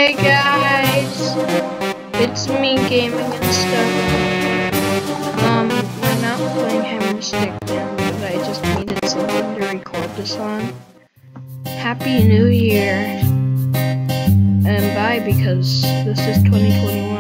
Hey guys, it's me gaming and stuff. We're not playing Hammer and Stick now because I just needed something to record this on. Happy New Year, and bye because this is 2021.